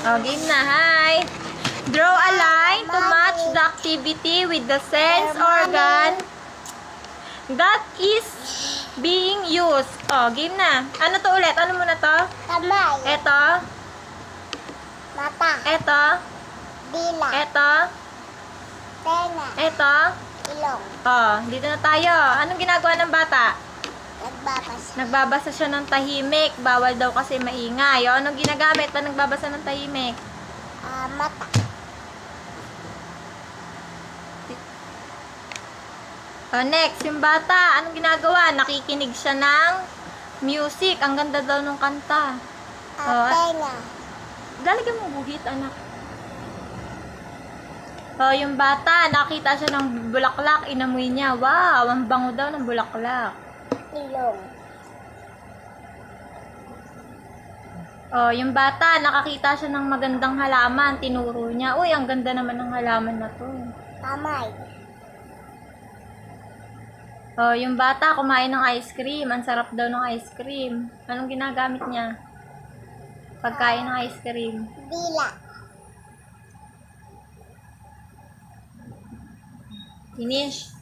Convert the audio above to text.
Oh, game na. Hi! Draw a line to match the activity with the sense organ that is being used. Oh, game na. Ano to ulit? Ano muna to? Kamay. Eto. Mata. Eto. Dila. Eto. Tenga. Eto. Ilong. Oh, dito na tayo. Anong ginagawa ng bata? Nagbabasa. Nagbabasa siya ng tahimik. Bawal daw kasi maingay. O, anong ginagamit pa nagbabasa ng tahimik? Mata. O, next, yung bata. Anong ginagawa? Nakikinig siya ng music. Ang ganda daw ng kanta. Tenga. Lalagyan mo buhit, anak. O, yung bata. Nakita siya ng bulaklak. Inamoy niya. Wow, ang bango daw ng bulaklak. Ilong. Oh, yung bata, nakakita siya ng magandang halaman. Tinuro niya, uy, ang ganda naman ng halaman na to. Kamay. Oh, yung bata, kumain ng ice cream. Ang sarap daw ng ice cream. Anong ginagamit niya? Pagkain ng ice cream. Dila. Finish.